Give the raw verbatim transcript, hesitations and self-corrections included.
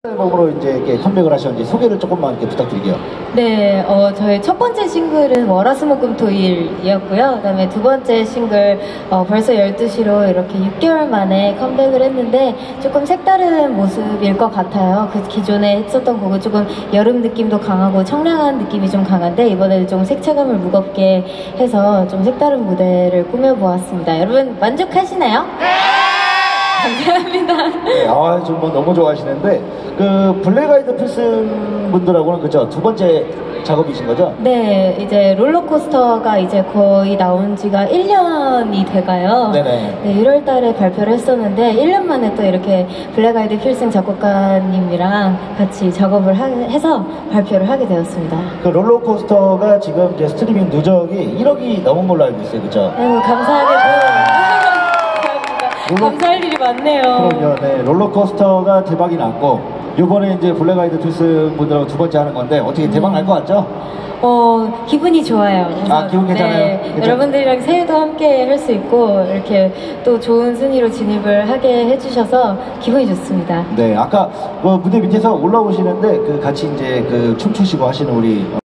앨범으로 이제 이렇게 컴백을 하셨는지 소개를 조금만 이렇게 부탁드릴게요. 네, 어, 저희 첫 번째 싱글은 월화수목금토일이었고요. 그다음에 두 번째 싱글 어, 벌써 열두 시로 이렇게 육 개월 만에 컴백을 했는데 조금 색다른 모습일 것 같아요. 그 기존에 했었던 곡은 조금 여름 느낌도 강하고 청량한 느낌이 좀 강한데 이번에는 좀 색채감을 무겁게 해서 좀 색다른 무대를 꾸며보았습니다. 여러분 만족하시나요? 네! 감사합니다. 네, 아, 정말 너무 좋아하시는데 그 블랙 아이드 필승 분들하고는 그죠? 두 번째 작업이신 거죠? 네, 이제 롤러코스터가 이제 거의 나온 지가 일 년이 돼가요. 네네. 네, 일월 달에 발표를 했었는데 일 년 만에 또 이렇게 블랙 아이드 필승 작곡가님이랑 같이 작업을 하, 해서 발표를 하게 되었습니다. 그 롤러코스터가 지금 이제 스트리밍 누적이 일억이 넘은 걸로 알고 있어요, 그죠? 아이고, 감사하게도. 롤러... 감사할 일이 많네요. 그럼요, 네. 롤러코스터가 대박이 났고, 요번에 이제 블랙 아이드 필승 분들하고 두 번째 하는 건데, 어떻게 대박 날 것 같죠? 어, 기분이 좋아요. 아, 기분 괜찮아요? 네, 괜찮... 여러분들이랑 새해도 함께 할 수 있고, 이렇게 또 좋은 순위로 진입을 하게 해주셔서 기분이 좋습니다. 네, 아까 그 무대 밑에서 올라오시는데, 그 같이 이제 그 춤추시고 하시는 우리